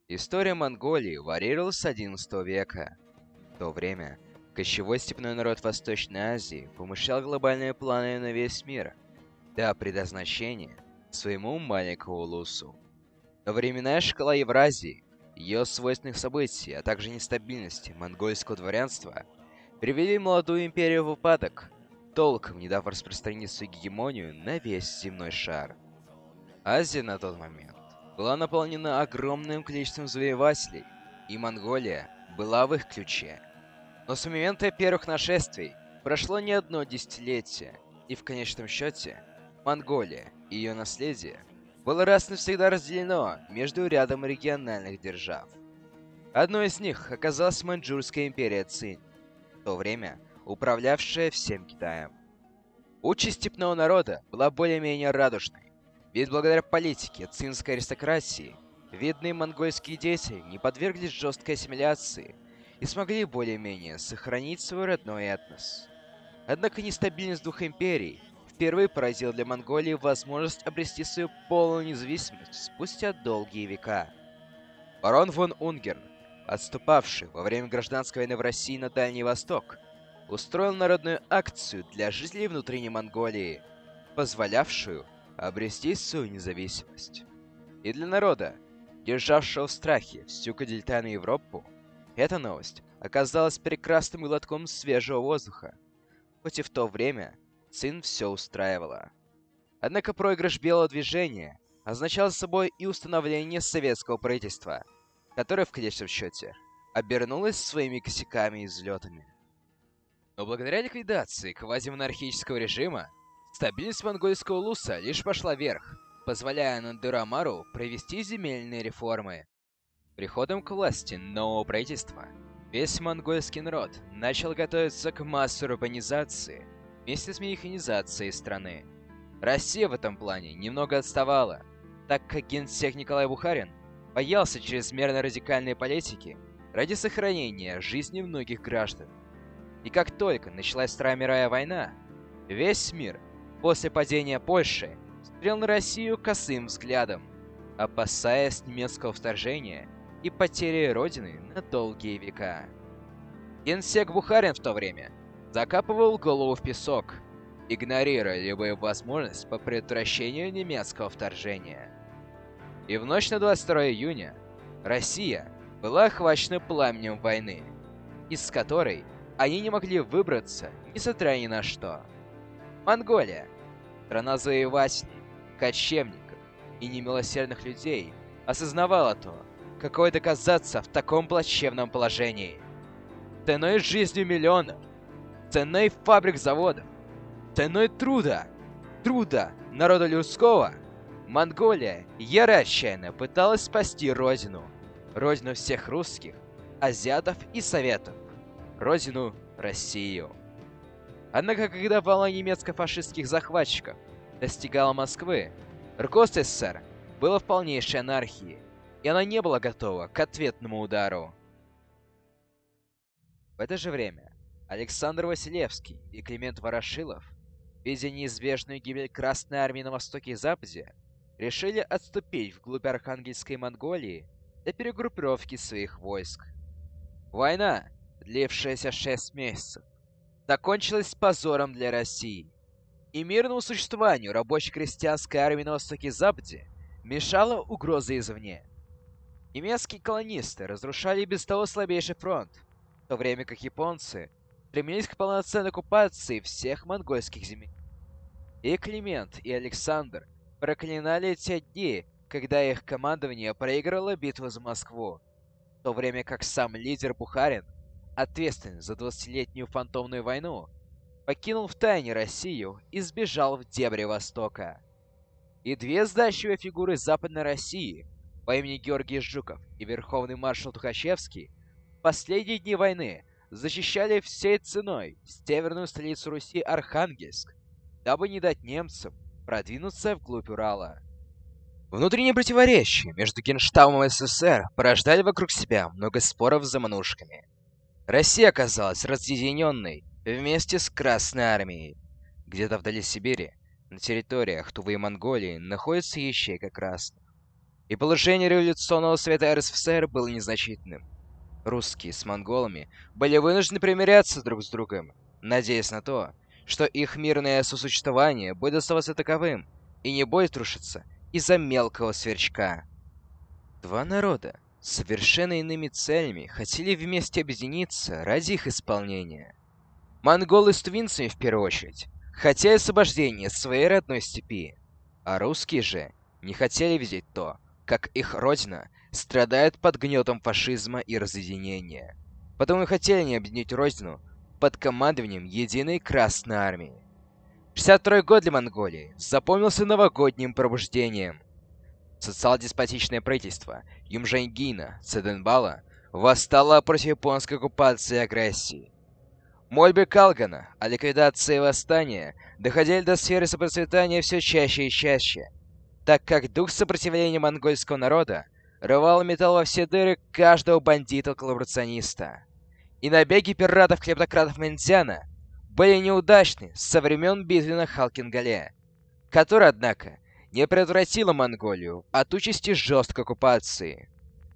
История Монголии варьировалась с XI века. В то время кочевой степной народ Восточной Азии помышлял глобальные планы на весь мир, до предназначения своему маленькому улусу. Но временная шкала Евразии, ее свойственных событий, а также нестабильности монгольского дворянства привели молодую империю в упадок, толком не дав распространить свою гегемонию на весь земной шар. Азия на тот момент была наполнена огромным количеством завоевателей, и Монголия была в их ключе. Но с момента первых нашествий прошло не одно десятилетие, и в конечном счете Монголия и ее наследие было раз и навсегда разделено между рядом региональных держав. Одной из них оказалась Маньчжурская империя Цинь, в то время управлявшая всем Китаем. Участь степного народа была более-менее радужной, ведь благодаря политике цинской аристократии видные монгольские дети не подверглись жесткой ассимиляции и смогли более-менее сохранить свой родной этнос. Однако нестабильность двух империй впервые поразила для Монголии возможность обрести свою полную независимость спустя долгие века. Барон фон Унгерн, отступавший во время гражданской войны в России на Дальний Восток, устроил народную акцию для жителей внутренней Монголии, позволявшую обрести свою независимость. И для народа, державшего в страхе всю континентальную Европу, эта новость оказалась прекрасным глотком свежего воздуха, хоть и в то время Цин все устраивала. Однако проигрыш Белого движения означал собой и установление советского правительства, которое в конечном счете обернулось своими косяками и взлетами. Но благодаря ликвидации квазимонархического режима, стабильность монгольского улуса лишь пошла вверх, позволяя Нандеру Амару провести земельные реформы. Приходом к власти нового правительства весь монгольский народ начал готовиться к массовой урбанизации вместе с механизацией страны. Россия в этом плане немного отставала, так как генсек Николай Бухарин боялся чрезмерно радикальной политики ради сохранения жизни многих граждан. И как только началась Вторая мировая война, весь мир после падения Польши смотрел на Россию косым взглядом, опасаясь немецкого вторжения и потери родины на долгие века. Генсек Бухарин в то время закапывал голову в песок, игнорируя любую возможность по предотвращению немецкого вторжения. И в ночь на 22 июня Россия была охвачена пламенем войны, из которой они не могли выбраться, несмотря ни на что. Монголия, страна завоевателей, кочевников и немилосердных людей, осознавала то, какое доказаться в таком плачевном положении. Ценой жизни миллионов, ценой фабрик-заводов, ценой труда народа людского, Монголия яро отчаянно пыталась спасти родину всех русских, азиатов и советов, родину Россию. Однако, когда волна немецко-фашистских захватчиков достигала Москвы, руководство СССР было в полнейшей анархии, и она не была готова к ответному удару. В это же время Александр Василевский и Климент Ворошилов, видя неизбежную гибель Красной Армии на Востоке и Западе, решили отступить вглубь Архангельской Монголии для перегруппировки своих войск. Война, длившаяся 6 месяцев, закончилась позором для России, и мирному существованию рабоче-крестьянской армии на Востоке и Западе мешала угроза извне. Немецкие колонисты разрушали без того слабейший фронт, в то время как японцы стремились к полноценной оккупации всех монгольских земель. И Климент, и Александр проклинали те дни, когда их командование проиграло битву за Москву, в то время как сам лидер Бухарин, ответственный за 20-летнюю фантомную войну, покинул втайне Россию и сбежал в дебри Востока. И две сдачивые фигуры Западной России по имени Георгий Жуков и верховный маршал Тухачевский в последние дни войны защищали всей ценой северную столицу Руси Архангельск, дабы не дать немцам продвинуться вглубь Урала. Внутренние противоречия между Генштабом и СССР порождали вокруг себя много споров с заманушками. Россия оказалась разъединенной вместе с Красной Армией. Где-то вдали Сибири, на территориях Тувы и Монголии, находится ячейка красных. и положение революционного совета РСФСР было незначительным. Русские с монголами были вынуждены примиряться друг с другом, надеясь на то, что их мирное сосуществование будет оставаться таковым и не будет рушиться из-за мелкого сверчка. Два народа с совершенно иными целями хотели вместе объединиться ради их исполнения. Монголы с тувинцами в первую очередь хотели освобождения своей родной степи, а русские же не хотели видеть то, как их родина страдает под гнетом фашизма и разъединения. Потому и хотели они объединить родину под командованием Единой Красной Армии. 62-й год для Монголии запомнился новогодним пробуждением. Социал-деспотичное правительство Юмжэнгина Цэдэнбала восстало против японской оккупации и агрессии. Мольбы Калгана о ликвидации восстания доходили до сферы сопроцветания все чаще и чаще, так как дух сопротивления монгольского народа рвал и металл во все дыры каждого бандита-коллаборациониста. И набеги пиратов-клептократов Мэнзяна были неудачны со времен битвы на Халкингале, которая, однако, не предотвратила Монголию от участи жесткой оккупации.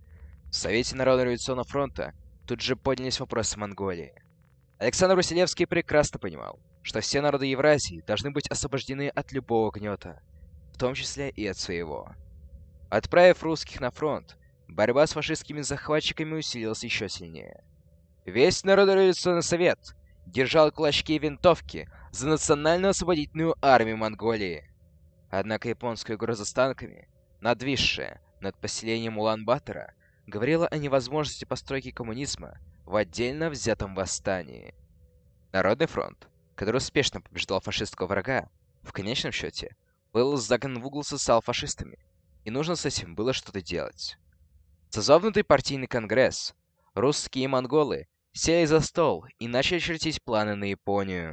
В Совете Народного революционного фронта тут же поднялись вопросы Монголии. Александр Василевский прекрасно понимал, что все народы Евразии должны быть освобождены от любого гнета, в том числе и от своего. Отправив русских на фронт, борьба с фашистскими захватчиками усилилась еще сильнее. Весь Народный революционный совет держал кулачки и винтовки за национальную освободительную армию Монголии. Однако японская угроза с танками, надвисшая над поселением Улан-Батора, говорила о невозможности постройки коммунизма в отдельно взятом восстании. Народный фронт, который успешно побеждал фашистского врага, в конечном счете был загнан в угол социал-фашистами, и нужно с этим было что-то делать. Созовнутый партийный конгресс, русские и монголы сели за стол и начали чертить планы на Японию.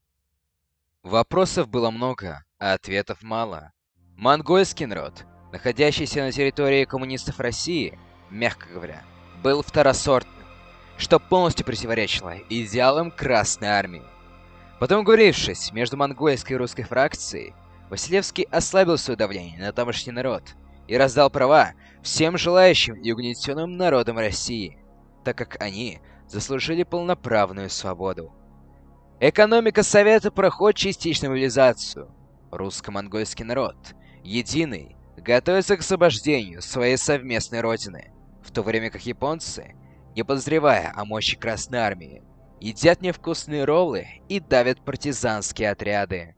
Вопросов было много, а ответов мало. Монгольский народ, находящийся на территории коммунистов России, мягко говоря, был второсортным, что полностью противоречило идеалам Красной Армии. Потом, уговорившись между монгольской и русской фракцией, Василевский ослабил свое давление на тамошний народ и раздал права всем желающим и угнетенным народам России, так как они заслужили полноправную свободу. Экономика Совета проходит частичную мобилизацию. Русско-монгольский народ, единый, готовится к освобождению своей совместной родины, в то время как японцы, не подозревая о мощи Красной Армии, едят невкусные роллы и давят партизанские отряды.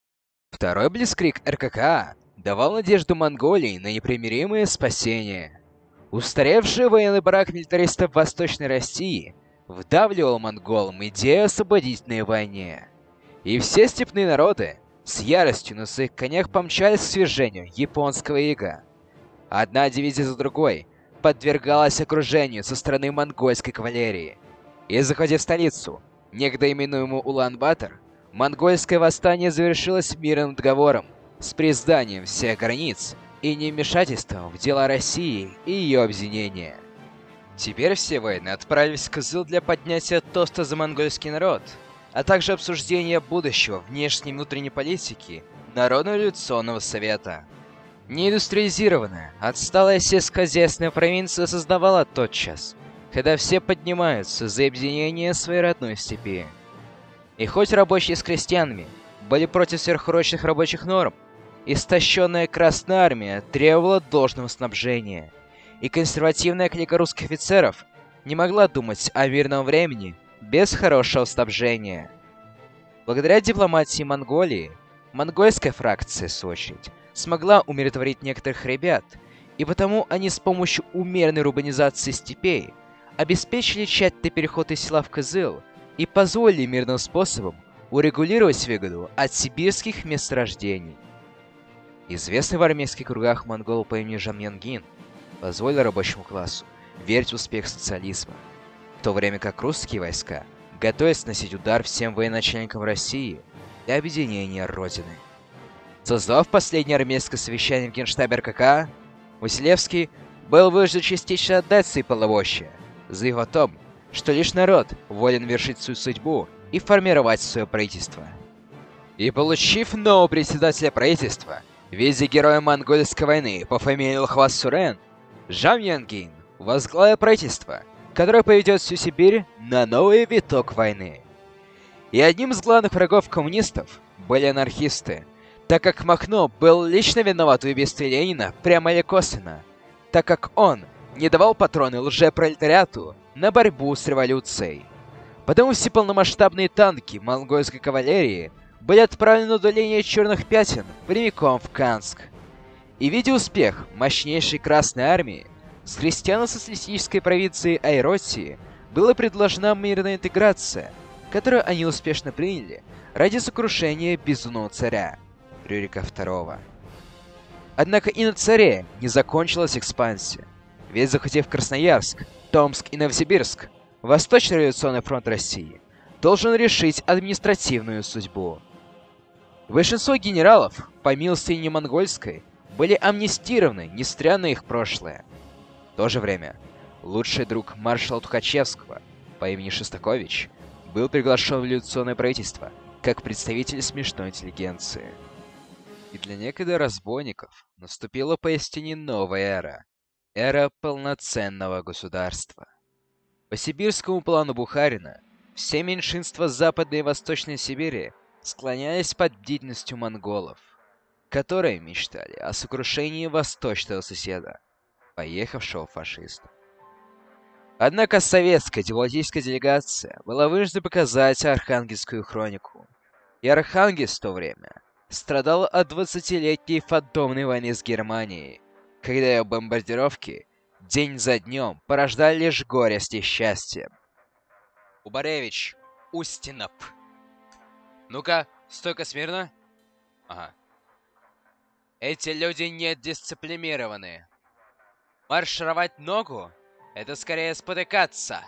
Второй блицкриг РККА давал надежду Монголии на непримиримое спасение. Устаревший военный барак милитаристов Восточной России вдавливал монголам идею о освободительной войне. И все степные народы с яростью на своих конях помчались к свержению японского ига. Одна дивизия за другой подвергалась окружению со стороны монгольской кавалерии. И захватив столицу, некогда именуемую Улан-Батор, монгольское восстание завершилось мирным договором с признанием всех границ и невмешательством в дела России и ее объединения. Теперь все воины отправились в Кызыл для поднятия тоста за монгольский народ, а также обсуждения будущего внешней и внутренней политики Народного революционного совета. Неиндустриализированная, отсталая сельскохозяйственная провинция создавала тот час, когда все поднимаются за объединение своей родной степи. И хоть рабочие с крестьянами были против сверхурочных рабочих норм, истощенная Красная Армия требовала должного снабжения, и консервативная клика русских офицеров не могла думать о мирном времени без хорошего снабжения. Благодаря дипломатии Монголии, монгольская фракция, в свою очередь, смогла умиротворить некоторых ребят, и потому они с помощью умеренной урбанизации степей обеспечили тщательный переход из села в Кызыл и позволили мирным способом урегулировать выгоду от сибирских месторождений. Известный в армейских кругах монгол по имени Жан Янгин позволил рабочему классу верить в успех социализма, в то время как русские войска готовились наносить удар всем военачальникам России для объединения Родины. Создав последнее армейское совещание в Генштабе РККА, Василевский был вынужден частично отдать свои полномочия, заявив о том, что лишь народ волен вершить свою судьбу и формировать свое правительство. И получив нового председателя правительства, В виде героя монгольской войны по фамилии Лхвас Сурен, Жан Янгин возглавил правительство, которое поведет всю Сибирь на новый виток войны. И одним из главных врагов коммунистов были анархисты, так как Махно был лично виноват в убийстве Ленина прямо или косвенно, так как он не давал патроны лжепролетариату на борьбу с революцией. Потому все полномасштабные танки монгольской кавалерии были отправлены на удаление черных пятен прямиком в Канск. И видя успех мощнейшей Красной Армии, с христиано-социалистической провинцией Айроссии была предложена мирная интеграция, которую они успешно приняли ради сокрушения безумного царя Рюрика II. Однако и на царе не закончилась экспансия, ведь захватив Красноярск, Томск и Новосибирск, Восточный революционный фронт России должен решить административную судьбу. Большинство генералов, по милости не монгольской, были амнистированы, несмотря на их прошлое. В то же время, лучший друг маршала Тухачевского по имени Шостакович был приглашен в революционное правительство как представитель смешной интеллигенции. И для некогда разбойников наступила поистине новая эра. Эра полноценного государства. По сибирскому плану Бухарина, все меньшинства Западной и Восточной Сибири склонялись под бдительностью монголов, которые мечтали о сокрушении восточного соседа, поехавшего фашиста. Однако советская дипломатическая делегация была вынуждена показать Архангельскую хронику. И Архангельск в то время страдал от 20-летней фантомной войны с Германией, когда ее бомбардировки день за днем порождали лишь горесть и счастье. Убаревич, Устинов. Ну-ка, стойка смирно. Ага. Эти люди не дисциплинированы. Маршировать ногу — это скорее спотыкаться.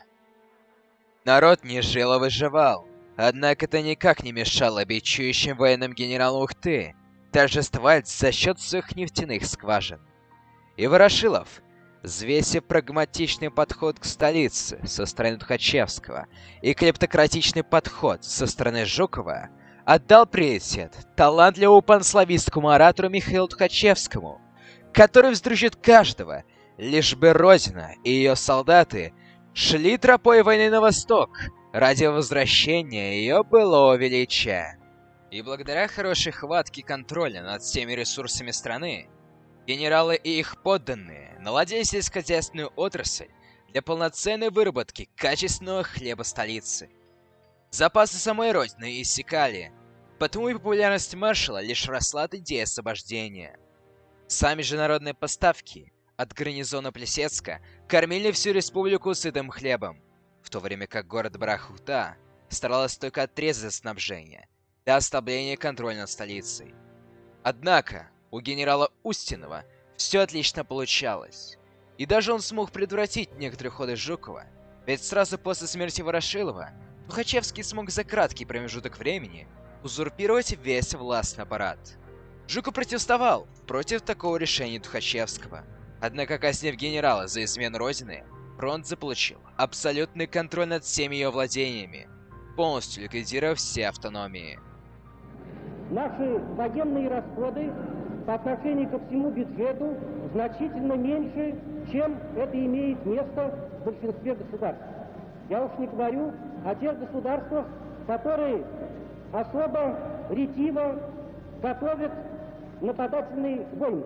Народ не жил, а выживал. Однако это никак не мешало бичующим военным генералу Ухты торжествовать за счет своих нефтяных скважин. И Ворошилов, взвесив прагматичный подход к столице со стороны Тухачевского и клептократичный подход со стороны Жукова, отдал приоритет талантливому панславистскому оратору Михаилу Тухачевскому, который вздружит каждого, лишь бы Родина и ее солдаты шли тропой войны на восток ради возвращения ее былого величия. И благодаря хорошей хватке контроля над всеми ресурсами страны, генералы и их подданные наладили сельскохозяйственную отрасль для полноценной выработки качественного хлеба столицы. Запасы самой Родины иссякали, потому и популярность маршала лишь росла от идеи освобождения. Сами же народные поставки от гарнизона Плесецка кормили всю республику сытым хлебом, в то время как город Барахута старалась только отрезать снабжение для ослабления контроля над столицей. Однако у генерала Устинова все отлично получалось. И даже он смог предотвратить некоторые ходы Жукова, ведь сразу после смерти Ворошилова Тухачевский смог за краткий промежуток времени узурпировать весь властный аппарат. Жуков протестовал против такого решения Тухачевского. Однако, казнив генерала за измену Родины, фронт заполучил абсолютный контроль над всеми ее владениями, полностью ликвидировав все автономии. Наши военные расходы по отношению ко всему бюджету значительно меньше, чем это имеет место в большинстве государств. Я уж не говорю о тех государствах, которые особо ретиво готовят нападательные войны.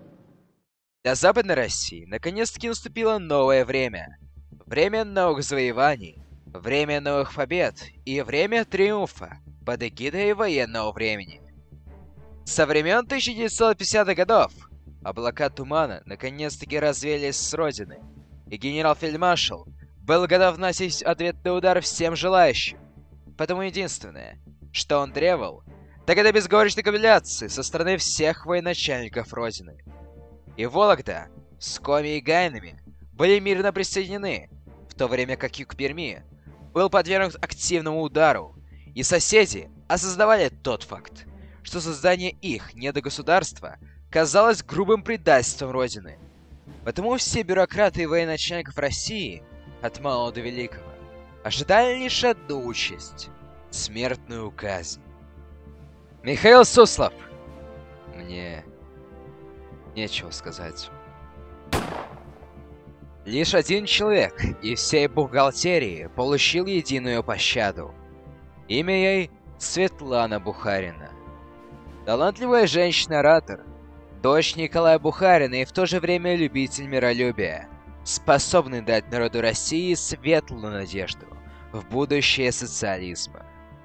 Для Западной России наконец-таки наступило новое время. Время новых завоеваний, время новых побед и время триумфа под эгидой военного времени. Со времен 1950-х годов облака тумана наконец-таки развеялись с Родины, и генерал-фельдмаршал был готов наносить ответный удар всем желающим. Потому единственное, что он требовал, так это безговорочной капитуляции со стороны всех военачальников Родины. И Вологда с Коми и Гайнами были мирно присоединены, в то время как юг Перми был подвергнут активному удару, и соседи осознавали тот факт, что создание их недогосударства казалось грубым предательством Родины. Потому все бюрократы и военачальников России, от малого до великого, ожидали лишь одну участь — смертную казнь. Михаил Суслов! Мне Нечего сказать. Лишь один человек из всей бухгалтерии получил единую пощаду. Имя ей Светлана Бухарина. Талантливая женщина-оратор, дочь Николая Бухарина и в то же время любитель миролюбия, способный дать народу России светлую надежду в будущее социализма.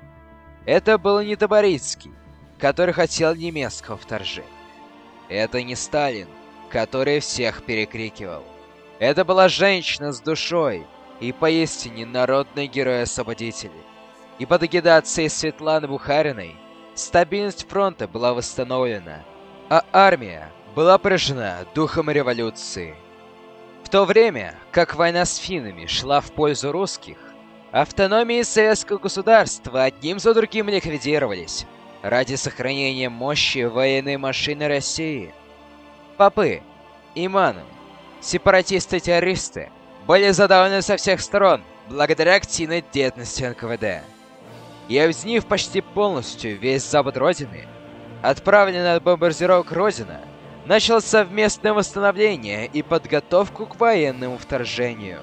Это был не Таборицкий, который хотел немецкого вторжения. Это не Сталин, который всех перекрикивал. Это была женщина с душой и поистине народный герой-освободитель. И под агитацией Светланы Бухариной стабильность фронта была восстановлена, а армия была поражена духом революции. В то время, как война с финнами шла в пользу русских, автономии советского государства одним за другим ликвидировались ради сохранения мощи военной машины России. Попы, иманы, сепаратисты-террористы были задавлены со всех сторон благодаря активной деятельности НКВД. И объединив почти полностью весь запад Родины, отправленный на бомбардировку Родина, начал совместное восстановление и подготовку к военному вторжению.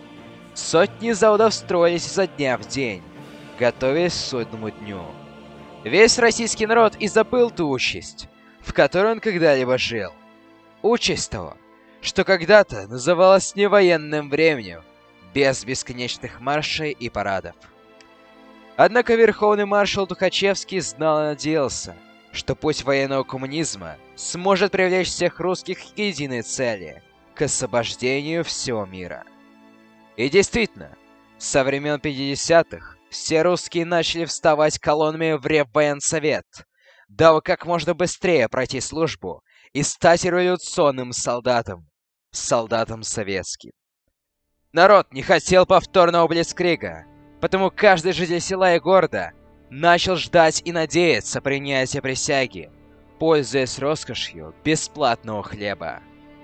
Сотни заводов строились изо дня в день, готовясь к судному дню. Весь российский народ и забыл ту участь, в которой он когда-либо жил. Участь того, что когда-то называлось невоенным временем, без бесконечных маршей и парадов. Однако верховный маршал Тухачевский знал и надеялся, что путь военного коммунизма сможет привлечь всех русских к единой цели – к освобождению всего мира. И действительно, со времен 50-х все русские начали вставать колоннами в Реввоенсовет, дабы как можно быстрее пройти службу и стать революционным солдатом советским. Народ не хотел повторного блицкрига, потому каждый житель села и города начал ждать и надеяться принятия присяги, пользуясь роскошью бесплатного хлеба.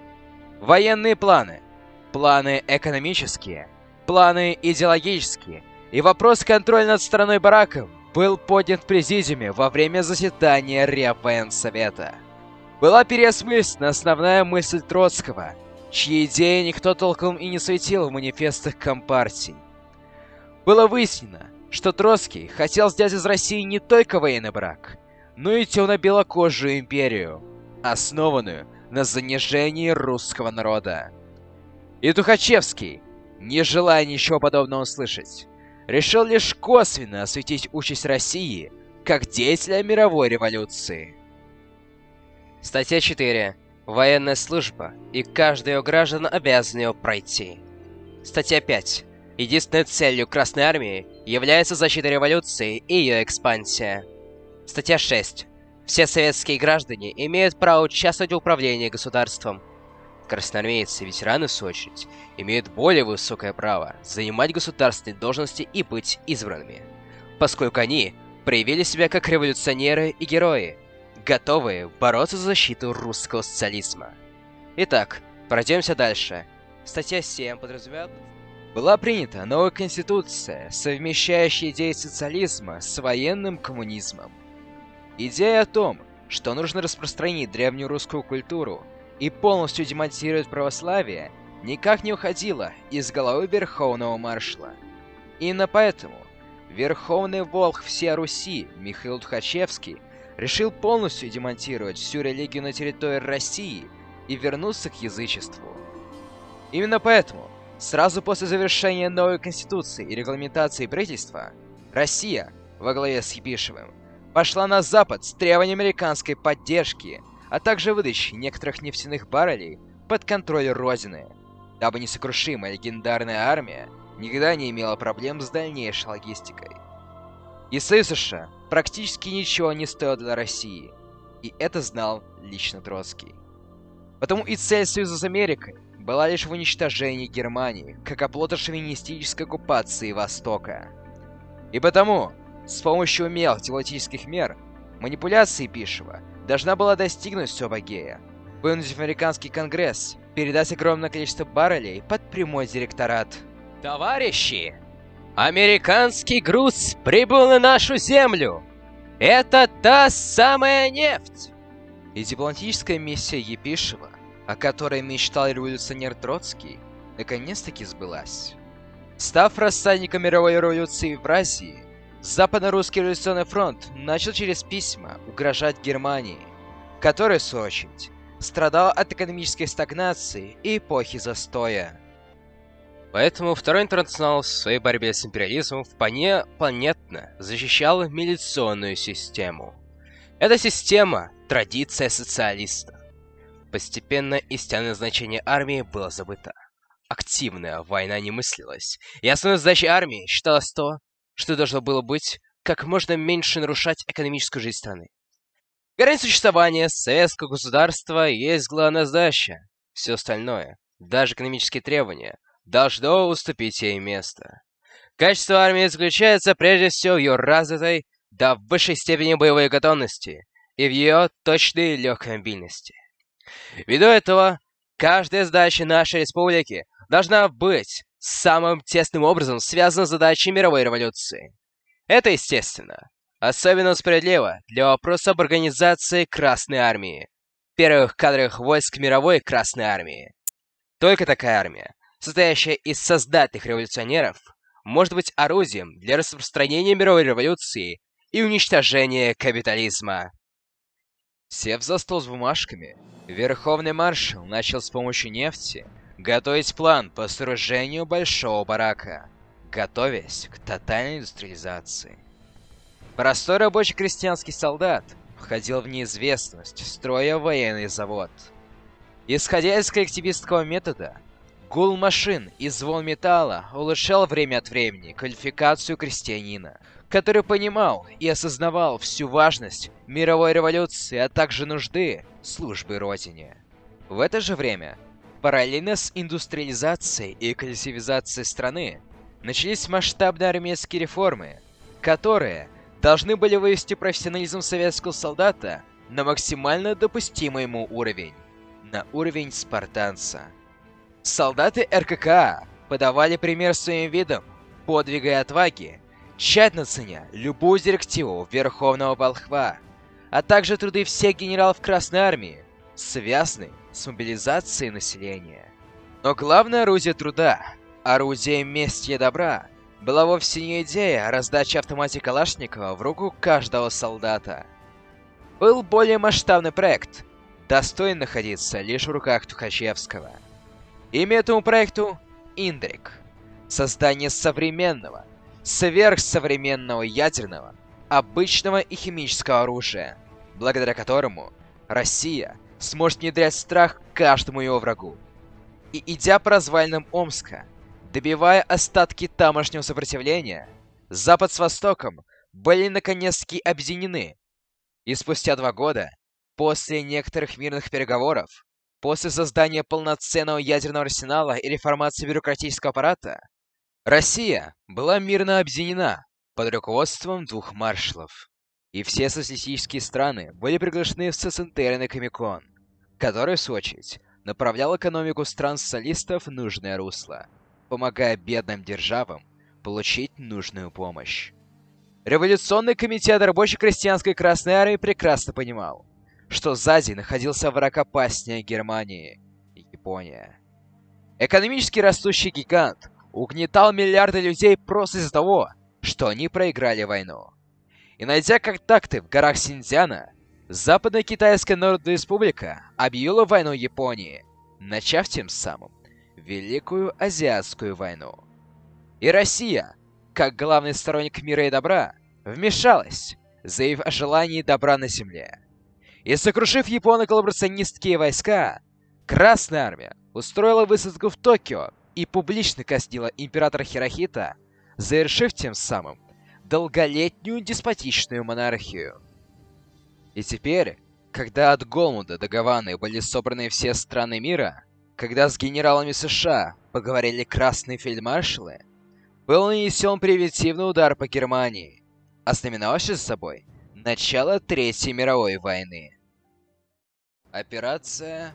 Военные планы, планы экономические, планы идеологические и вопрос контроля над страной бараком был поднят в президиуме во время заседания Реввоенсовета. Была переосмыслена основная мысль Троцкого, чьи идеи никто толком и не светил в манифестах Компартии. Было выяснено, что Троцкий хотел сделать из России не только военный брак, но и темно-белокожую империю, основанную на занижении русского народа. И Тухачевский, не желая ничего подобного услышать, решил лишь косвенно осветить участь России как деятеля мировой революции. Статья 4. Военная служба, и каждый ее граждан обязан ее пройти. Статья 5. Единственной целью Красной Армии является защита революции и ее экспансия. Статья 6. Все советские граждане имеют право участвовать в управлении государством. Красноармейцы и ветераны, в свою очередь, имеют более высокое право занимать государственные должности и быть избранными, поскольку они проявили себя как революционеры и герои, готовые бороться за защиту русского социализма. Итак, пройдемся дальше. Статья 7 подразумевает... Была принята новая конституция, совмещающая идеи социализма с военным коммунизмом. Идея о том, что нужно распространить древнюю русскую культуру и полностью демонтировать православие, никак не уходила из головы верховного маршала. Именно поэтому верховный волк всей Руси Михаил Тухачевский решил полностью демонтировать всю религию на территории России и вернуться к язычеству. Именно поэтому сразу после завершения новой конституции и регламентации правительства, Россия, во главе с Епишевым, пошла на Запад с требованием американской поддержки, а также выдачи некоторых нефтяных баррелей под контроль Родины, дабы несокрушимая легендарная армия никогда не имела проблем с дальнейшей логистикой. И Союз США практически ничего не стоил для России, и это знал лично Троцкий. Потому и цель Союза с Америкой была лишь в уничтожении Германии, как оплота шовинистической оккупации Востока. И потому, с помощью умелых дипломатических мер, манипуляции Епишева должна была достигнуть всего апогея, вынудив американский конгресс передать огромное количество баррелей под прямой директорат. Товарищи! Американский груз прибыл на нашу землю! Это та самая нефть! И дипломатическая миссия Епишева, о которой мечтал революционер Троцкий, наконец-таки сбылась. Став рассадником мировой революции в Азии, Западно-Русский революционный фронт начал через письма угрожать Германии, которая, в свою очередь, страдала от экономической стагнации и эпохи застоя. Поэтому Второй интернационал в своей борьбе с империализмом вполне понятно защищал милиционную систему. Эта система – традиция социалистов. Постепенно истинное значение армии было забыто. Активная война не мыслилась, и основной задачей армии считалось то, что должно было быть как можно меньше нарушать экономическую жизнь страны. Гарантия существования советского государства есть главная задача. Все остальное, даже экономические требования, должно уступить ей место. Качество армии заключается прежде всего в ее развитой до высшей степени боевой готовности и в ее точной и легкой мобильности. Ввиду этого, каждая задача нашей республики должна быть самым тесным образом связана с задачей мировой революции. Это, естественно, особенно справедливо для вопроса об организации Красной Армии, первых кадровых войск мировой Красной Армии. Только такая армия, состоящая из создательных революционеров, может быть орудием для распространения мировой революции и уничтожения капитализма. Сев за стол с бумажками, Верховный маршал начал с помощью нефти готовить план по сооружению большого барака, готовясь к тотальной индустриализации. Простой рабочий крестьянский солдат входил в неизвестность, строя военный завод. Исходя из коллективистского метода, гул машин и звон металла улучшал время от времени квалификацию крестьянина, который понимал и осознавал всю важность мировой революции, а также нужды службы Родине. В это же время, параллельно с индустриализацией и коллективизацией страны, начались масштабные армейские реформы, которые должны были вывести профессионализм советского солдата на максимально допустимый ему уровень, на уровень спартанца. Солдаты РККА подавали пример своим видом подвига и отваги, тщательно ценя любую директиву Верховного Волхва, а также труды всех генералов Красной Армии, связанные с мобилизацией населения. Но главное орудие труда, орудие мести и добра, была вовсе не идея раздачи автоматики Калашникова в руку каждого солдата. Был более масштабный проект, достойный находиться лишь в руках Тухачевского. Имя этому проекту — Индрик. Создание современного, сверхсовременного ядерного, обычного и химического оружия, благодаря которому Россия сможет внедрять страх каждому его врагу. И идя по развалинам Омска, добивая остатки тамошнего сопротивления, Запад с Востоком были наконец-таки объединены. И спустя 2 года, после некоторых мирных переговоров, после создания полноценного ядерного арсенала и реформации бюрократического аппарата, Россия была мирно объединена под руководством 2 маршалов. И все социалистические страны были приглашены в Сцентерный Комикон, который, в свою очередь, направлял экономику стран-социалистов в нужное русло, помогая бедным державам получить нужную помощь. Революционный комитет рабочей крестьянской Красной Армии прекрасно понимал, что сзади находился враг опаснее Германии — Япония. Экономически растущий гигант угнетал миллиарды людей просто из-за того, что они проиграли войну. И найдя контакты в горах Синьцзяна, Западная Китайская Народная Республика объявила войну Японии, начав тем самым Великую Азиатскую войну. И Россия, как главный сторонник мира и добра, вмешалась, заявив о желании добра на земле. И сокрушив японо-коллаборационистские войска, Красная Армия устроила высадку в Токио и публично казнила императора Хирохита, завершив тем самым долголетнюю деспотичную монархию. И теперь, когда от Голмуда до Гаваны были собраны все страны мира, когда с генералами США поговорили красные фельдмаршалы, был нанесен превентивный удар по Германии, ознаменовавший с собой начало Третьей мировой войны. Операция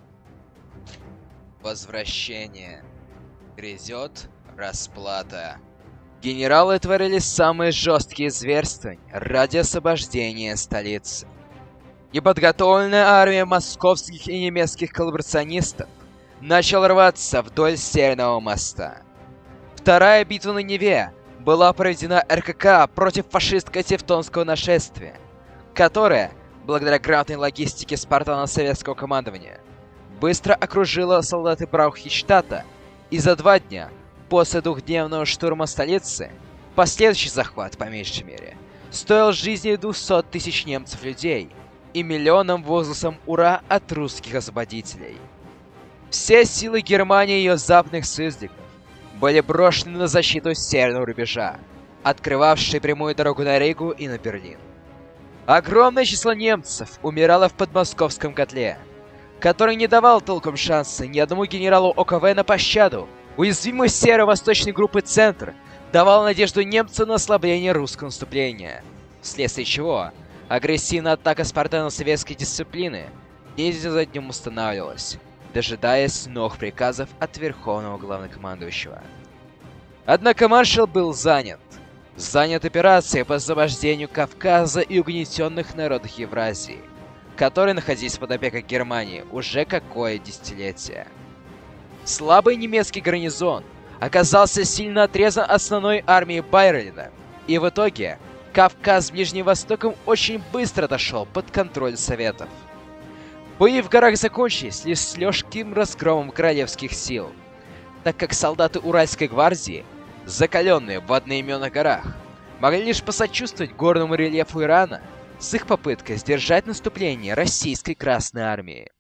«Возвращение». Грядет расплата. Генералы творили самые жесткие зверства ради освобождения столицы. Неподготовленная армия московских и немецких коллаборационистов начала рваться вдоль Северного моста. Вторая битва на Неве была проведена РКК против фашистско-тевтонского нашествия, которое, благодаря грамотной логистике спартано-советского командования, быстро окружила солдаты Браухичтата, и за 2 дня после двухдневного штурма столицы последующий захват, по меньшей мере, стоил жизни 200 тысяч немцев-людей и миллионам возгласом «Ура!» от русских освободителей. Все силы Германии и ее западных союзников были брошены на защиту северного рубежа, открывавшей прямую дорогу на Ригу и на Берлин. Огромное число немцев умирало в подмосковском котле, который не давал толком шанса ни одному генералу ОКВ на пощаду. Уязвимость северо-восточной группы «Центр» давала надежду немцам на ослабление русского наступления, вследствие чего агрессивная атака спартано-советской дисциплины день за днем устанавливалась, дожидаясь новых приказов от Верховного Главнокомандующего. Однако маршал был занят операцией по освобождению Кавказа и угнетенных народов Евразии, которые находились под опекой Германии уже какое десятилетие. Слабый немецкий гарнизон оказался сильно отрезан от основной армии Байролина, и в итоге Кавказ с Ближним Востоком очень быстро дошел под контроль Советов. Бои в горах закончились лишь с легким разгромом королевских сил, так как солдаты Уральской гвардии, закаленные в одноименных горах, могли лишь посочувствовать горному рельефу Ирана с их попыткой сдержать наступление российской Красной Армии.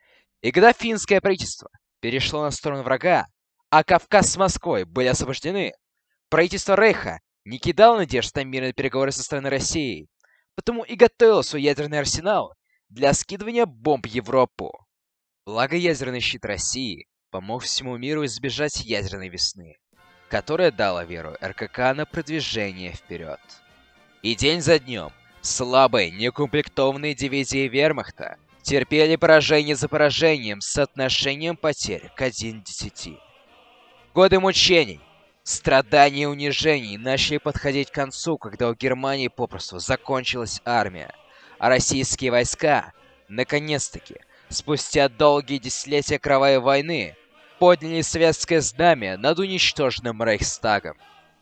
И когда финское правительство перешло на сторону врага, а Кавказ с Москвой были освобождены, правительство Рейха не кидало надежд на мирные переговоры со стороны России, потому и готовило свой ядерный арсенал для скидывания бомб в Европу. Благо ядерный щит России помог всему миру избежать ядерной весны, которая дала веру РКК на продвижение вперед. И день за днем слабые, неукомплектованные дивизии вермахта терпели поражение за поражением с соотношением потерь к 1:10. Годы мучений, страданий и унижений начали подходить к концу, когда у Германии попросту закончилась армия, а российские войска, наконец-таки, спустя долгие десятилетия кровавой войны, подняли советское знамя над уничтоженным Рейхстагом.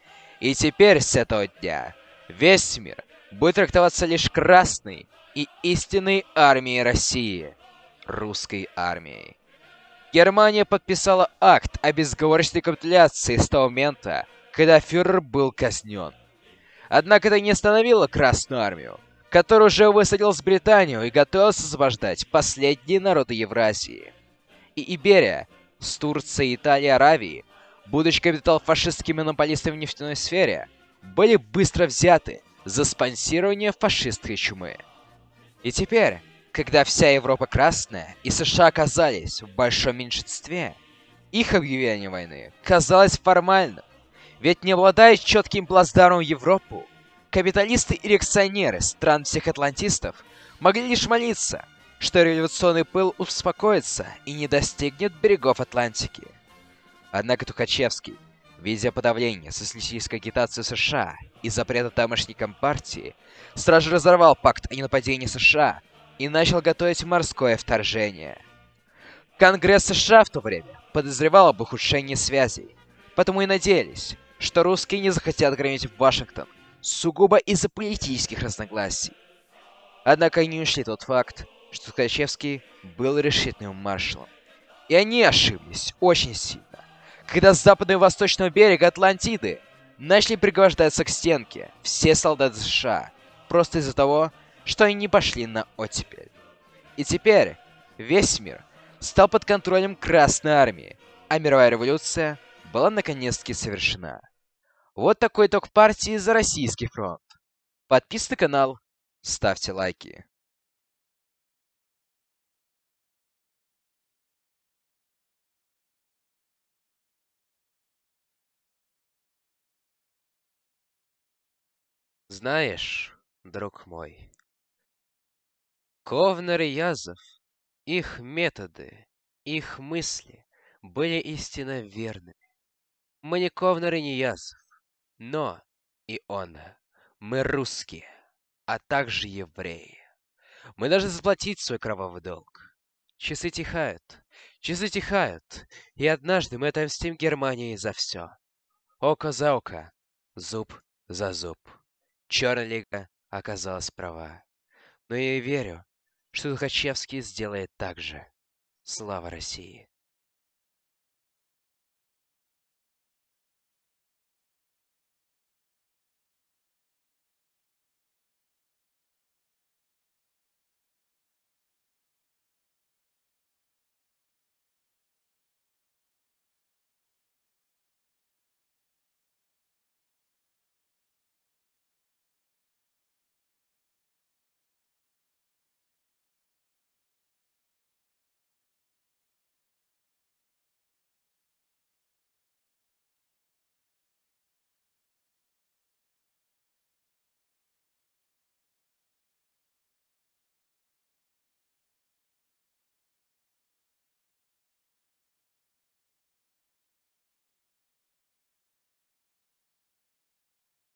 И теперь с этого дня весь мир будет трактоваться лишь красной и истинной армией России, русской армией. Германия подписала акт о безоговорочной капитуляции с того момента, когда фюрер был казнен. Однако это не остановило Красную армию, которая уже высадилась в Британию и готовилась освобождать последние народы Евразии. И Иберия с Турцией, Италией и Аравией, будучи капитал-фашистскими монополистами в нефтяной сфере, были быстро взяты за спонсирование фашистской чумы. И теперь, когда вся Европа красная и США оказались в большом меньшинстве, их объявление войны казалось формальным, ведь не обладая четким плацдармом в Европу, капиталисты и реакционеры стран всех атлантистов могли лишь молиться, что революционный пыл успокоится и не достигнет берегов Атлантики. Однако Тухачевский, видя подавление социалистической агитации США и запрета тамошней компартии, сразу же разорвал пакт о ненападении США и начал готовить морское вторжение. Конгресс США в то время подозревал об ухудшении связей, потому и надеялись, что русские не захотят громить Вашингтон сугубо из-за политических разногласий. Однако они учли тот факт, что Тухачевский был решительным маршалом. И они ошиблись очень сильно, когда с западного и восточного берега Атлантиды начали пригвождаться к стенке все солдаты США, просто из-за того, что они не пошли на оттепель. И теперь весь мир стал под контролем Красной армии, а мировая революция была наконец-таки совершена. Вот такой итог партии за Российский фронт. Подписывайтесь на канал, ставьте лайки. Знаешь, друг мой, Ковнер и Язов, их методы, их мысли были истинно верными. Мы не Ковнер и не Язов, но и он, мы русские, а также евреи. Мы должны заплатить свой кровавый долг. Часы тихают, и однажды мы отомстим Германии за все. Око за око, зуб за зуб. Черная лига оказалась права. Но я и верю, что Тухачевский сделает так же. Слава России!